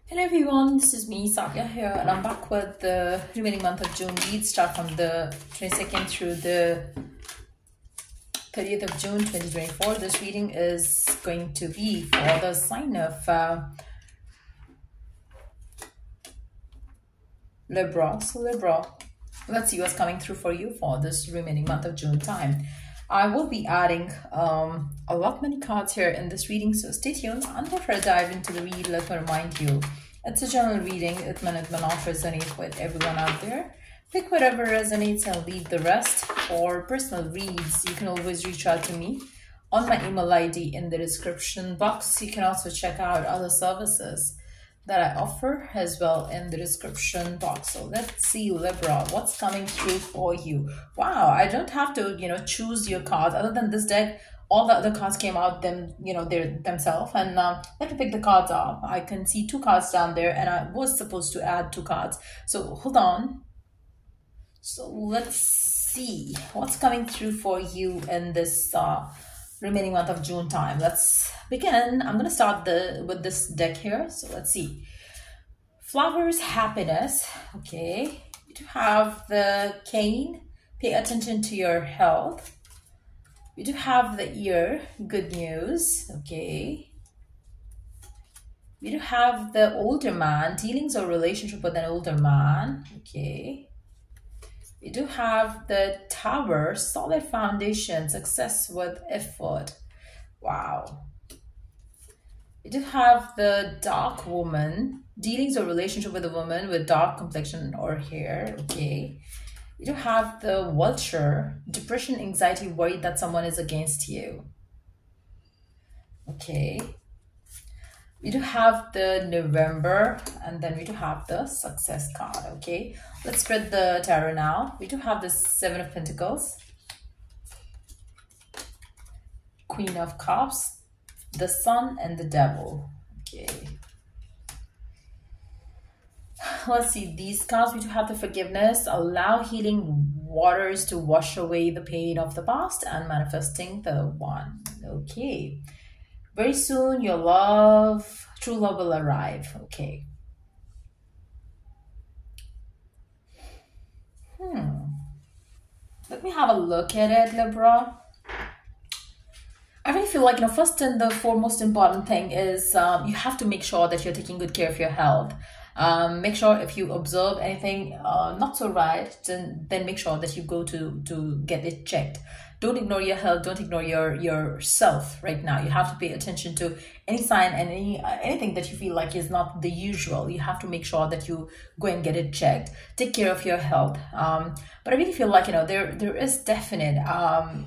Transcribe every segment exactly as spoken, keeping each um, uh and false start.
Hello everyone, this is me, Sadia here, and I'm back with the remaining month of June reads. Start from the twenty-second through the thirtieth of June twenty twenty-four. This reading is going to be for the sign of uh, Libra. So Libra, let's see what's coming through for you for this remaining month of June time. I will be adding um, a lot many cards here in this reading, so stay tuned. And before I dive into the read, let me remind you, it's a general reading. It may not resonate with everyone out there. Pick whatever resonates and leave the rest. For personal reads, you can always reach out to me on my email I D in the description box. You can also check out other services that I offer as well in the description box. So let's see, Libra, what's coming through for you. Wow, I don't have to, you know, choose your cards. Other than this deck, all the other cards came out them, you know, they're themselves. And uh, let me pick the cards up. I can see two cards down there, and I was supposed to add two cards. So hold on. So let's see what's coming through for you in this uh, remaining month of June time. Let's begin. I'm gonna start the with this deck here. So let's see. Flowers, happiness. Okay, you do have the cane. Pay attention to your health. You do have the ear. Good news. Okay. You do have the older man. Dealings or relationship with an older man. Okay. You do have the tower, solid foundation, success with effort. Wow. You do have the dark woman, dealings or relationship with a woman with dark complexion or hair. Okay. You do have the vulture, depression, anxiety, worried that someone is against you. Okay. We do have the November, and then we do have the success card. Okay, let's spread the tarot now. We do have the Seven of Pentacles, Queen of Cups, the Sun, and the Devil. Okay, let's see these cards. We do have the Forgiveness, allow healing waters to wash away the pain of the past, and manifesting the one. Okay. Very soon, your love, true love will arrive. Okay. Hmm. Let me have a look at it, Libra. I really feel like, you know, first and the foremost important thing is um, you have to make sure that you're taking good care of your health. Um, make sure if you observe anything uh, not so right, then, then make sure that you go to, to get it checked. Don't ignore your health. Don't ignore your yourself right now. You have to pay attention to any sign and any uh, anything that you feel like is not the usual. You have to make sure that you go and get it checked. Take care of your health. Um, but I really feel like, you know, there there is definite um,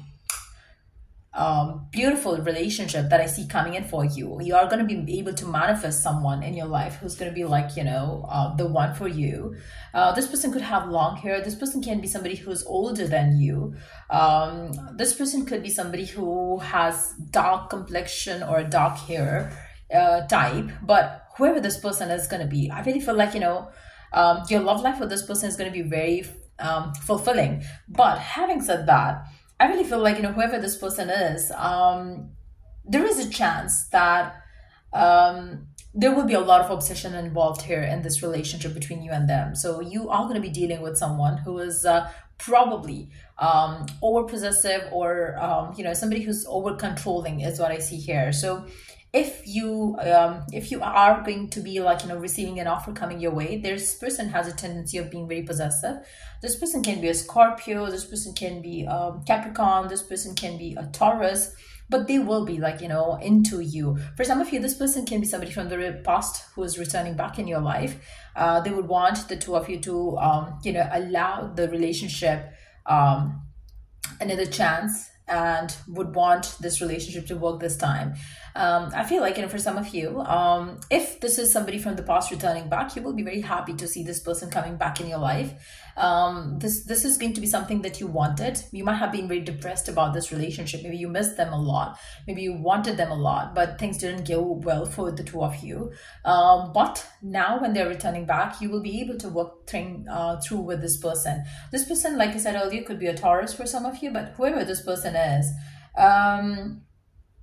um, beautiful relationship that I see coming in for you. You are going to be able to manifest someone in your life who's going to be like, you know, uh, the one for you. Uh, this person could have long hair. This person can be somebody who's older than you. Um, this person could be somebody who has dark complexion or dark hair uh, type. But whoever this person is going to be, I really feel like, you know, um, your love life with this person is going to be very um, fulfilling. But having said that, I really feel like, you know, whoever this person is, um, there is a chance that um, there will be a lot of obsession involved here in this relationship between you and them. So you are going to be dealing with someone who is uh, probably um, over possessive or, um, you know, somebody who's over controlling is what I see here. So if you um, if you are going to be like, you know, receiving an offer coming your way, this person has a tendency of being very possessive. This person can be a Scorpio. This person can be um, Capricorn. This person can be a Taurus. But they will be like, you know, into you. For some of you, this person can be somebody from the past who is returning back in your life. Uh, they would want the two of you to, um, you know, allow the relationship um, another chance, and would want this relationship to work this time. Um, I feel like, you know, for some of you, um, if this is somebody from the past returning back, you will be very happy to see this person coming back in your life. Um, this, this is going to be something that you wanted. You might have been very depressed about this relationship. Maybe you missed them a lot. Maybe you wanted them a lot, but things didn't go well for the two of you. Um, but now when they're returning back, you will be able to work thing, uh, through with this person. This person, like I said earlier, could be a Taurus for some of you, but whoever this person is, um,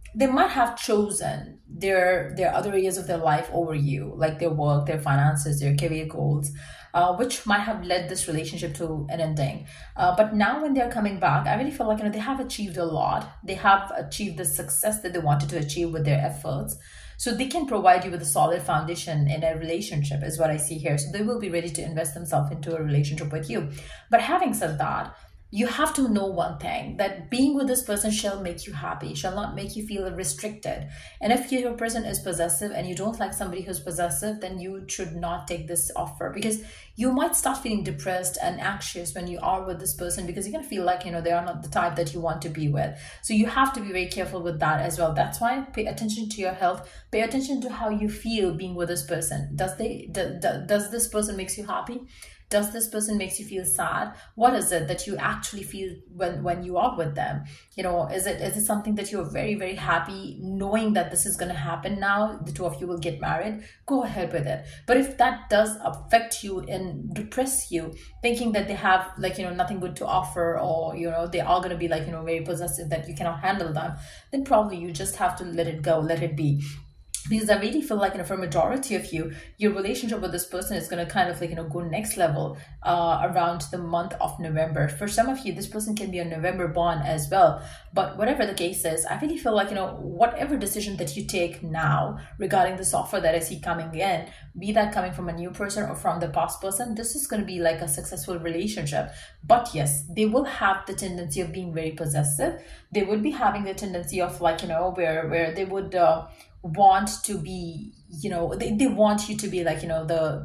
they might have chosen their their other areas of their life over you, like their work, their finances, their career goals, uh, which might have led this relationship to an ending. Uh, but now when they're coming back, I really feel like, you know, they have achieved a lot. They have achieved the success that they wanted to achieve with their efforts. So they can provide you with a solid foundation in a relationship, is what I see here. So they will be ready to invest themselves into a relationship with you. But having said that, you have to know one thing, that being with this person shall make you happy, shall not make you feel restricted. And if your person is possessive and you don't like somebody who's possessive, then you should not take this offer, because you might start feeling depressed and anxious when you are with this person, because you're going to feel like, you know, they are not the type that you want to be with. So you have to be very careful with that as well. That's why pay attention to your health, pay attention to how you feel being with this person. Does they do, do, does this person makes you happy? Does this person makes you feel sad? What is it that you actually feel when, when you are with them? You know, is it is it something that you're very, very happy knowing that this is going to happen now? The two of you will get married. Go ahead with it. But if that does affect you and depress you, thinking that they have, like, you know, nothing good to offer, or, you know, they are going to be, like, you know, very possessive, that you cannot handle them, then probably you just have to let it go, let it be. Because I really feel like, you know, for a majority of you, your relationship with this person is going to kind of, like, you know, go next level uh, around the month of November. For some of you, this person can be a November born as well. But whatever the case is, I really feel like, you know, whatever decision that you take now regarding this offer that I see coming in, be that coming from a new person or from the past person, this is going to be like a successful relationship. But yes, they will have the tendency of being very possessive. They would be having the tendency of, like, you know, where, where they would... Uh, want to be, you know, they, they want you to be, like, you know, the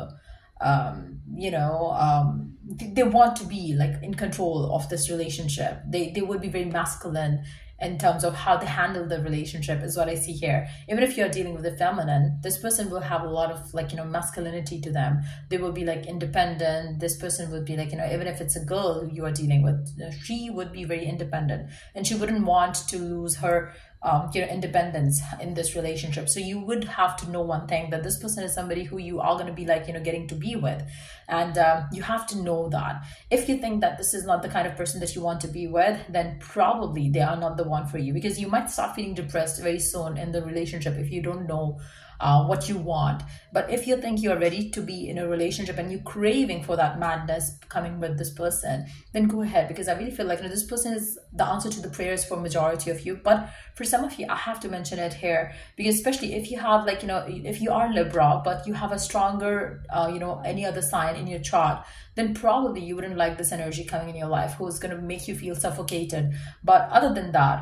the um you know um they, they want to be, like, in control of this relationship. They they would be very masculine in terms of how they handle the relationship, is what I see here. Even if you're dealing with the feminine, this person will have a lot of, like, you know, masculinity to them. They will be, like, independent. This person would be, like, you know, even if it's a girl you are dealing with, she would be very independent, and she wouldn't want to lose her um, you know, independence in this relationship. So you would have to know one thing, that this person is somebody who you are going to be, like, you know, getting to be with. And um, you have to know that. If you think that this is not the kind of person that you want to be with, then probably they are not the one for you, because you might start feeling depressed very soon in the relationship if you don't know Uh, what you want. But if you think you're ready to be in a relationship and you're craving for that madness coming with this person, then go ahead, because I really feel like, you know, this person is the answer to the prayers for majority of you. But for some of you, I have to mention it here, because especially if you have, like, you know, if you are Libra, but you have a stronger, uh, you know, any other sign in your chart, then probably you wouldn't like this energy coming in your life, who's going to make you feel suffocated. But other than that,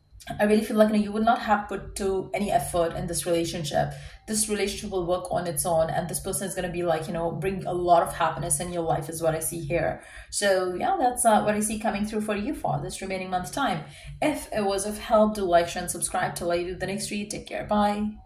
I really feel like, you know, you would not have put to any effort in this relationship. This relationship will work on its own, and this person is going to be, like, you know, bring a lot of happiness in your life, is what I see here. So yeah, that's uh, what I see coming through for you for this remaining month time. If it was of help, do like, share, and subscribe till I do the next read. Take care. Bye.